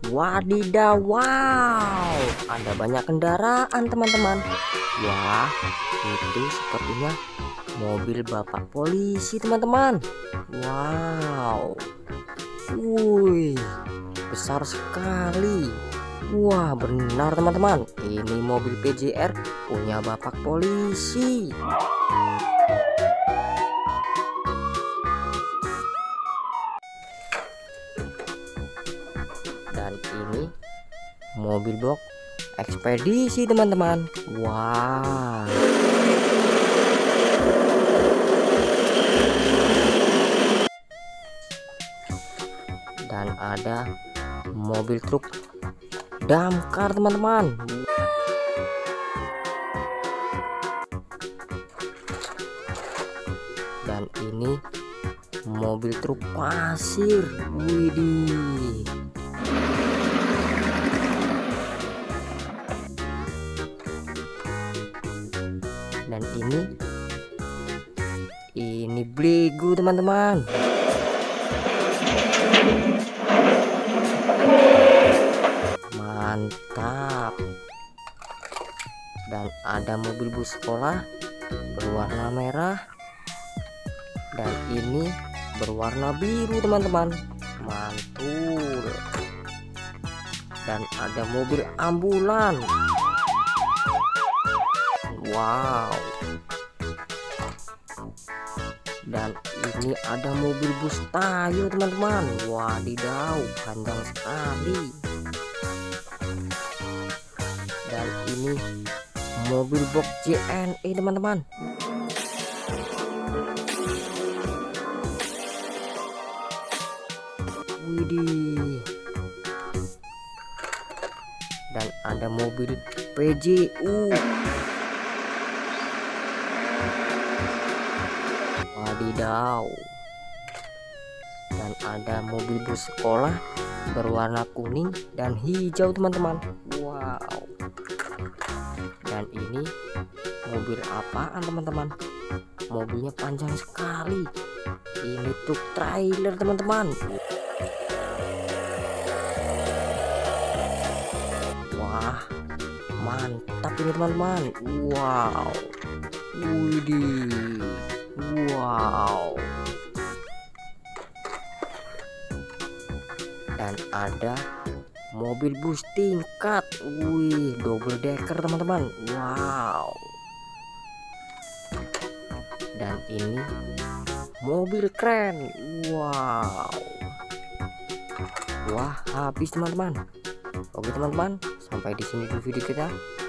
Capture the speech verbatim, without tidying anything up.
Wadidaw, wow, ada banyak kendaraan teman-teman. Wah, itu sepertinya mobil bapak polisi teman-teman. Wow, wih, besar sekali. Wah, benar teman-teman, ini mobil P J R punya bapak polisi. Dan ini mobil box ekspedisi teman-teman. Wah, dan ada mobil truk damkar teman-teman. Dan ini mobil truk pasir. Widih, dan ini ini Blego teman-teman. Mantap. Dan ada mobil bus sekolah berwarna merah, dan ini berwarna biru teman-teman. Mantul. Dan ada mobil ambulan. Wow. Dan ini ada mobil bus Tayo teman-teman. Wadidaw, panjang sekali. Dan ini mobil box J N E teman-teman. Widih. Dan ada mobil P J U. Wadidaw. Dan ada mobil bus sekolah berwarna kuning dan hijau teman-teman. Wow. Dan ini mobil apaan teman-teman? Mobilnya panjang sekali. Ini truk trailer teman-teman. Wah, mantap ini teman-teman. Wow. Widih. Wow. Dan ada mobil bus tingkat. Wih, double decker teman-teman. Wow. Dan ini mobil keren. Wow. Wah, habis teman-teman. Oke teman-teman, sampai di sini dulu video kita.